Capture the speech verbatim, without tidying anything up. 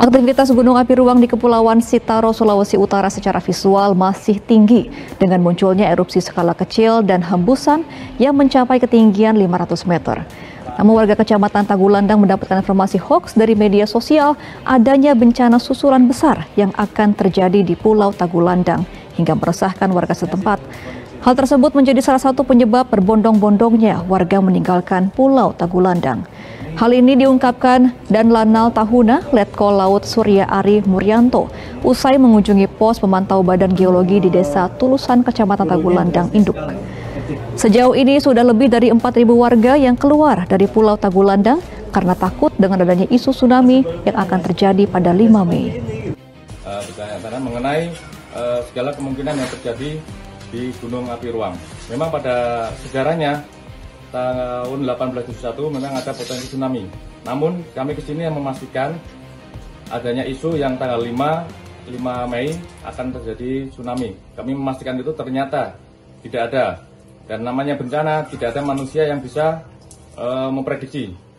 Aktivitas gunung api ruang di Kepulauan Sitaro, Sulawesi Utara secara visual masih tinggi dengan munculnya erupsi skala kecil dan hembusan yang mencapai ketinggian lima ratus meter. Namun warga Kecamatan Tagulandang mendapatkan informasi hoaks dari media sosial adanya bencana susulan besar yang akan terjadi di Pulau Tagulandang hingga meresahkan warga setempat. Hal tersebut menjadi salah satu penyebab berbondong-bondongnya warga meninggalkan Pulau Tagulandang. Hal ini diungkapkan Dan Lanal Tahuna, Letkol Laut Surya Ari Muryanto, usai mengunjungi pos pemantau Badan Geologi di Desa Tulusan, Kecamatan Tagulandang, Induk. Sejauh ini sudah lebih dari empat ribu warga yang keluar dari Pulau Tagulandang karena takut dengan adanya isu tsunami yang akan terjadi pada lima Mei. Uh, mengenai uh, segala kemungkinan yang terjadi di Gunung Api Ruang. Memang pada sejarahnya tahun delapan belas tujuh puluh satu memang ada potensi tsunami. Namun kami kesini yang memastikan adanya isu yang tanggal lima Mei akan terjadi tsunami. Kami memastikan itu ternyata tidak ada. Dan namanya bencana, tidak ada manusia yang bisa uh, memprediksi.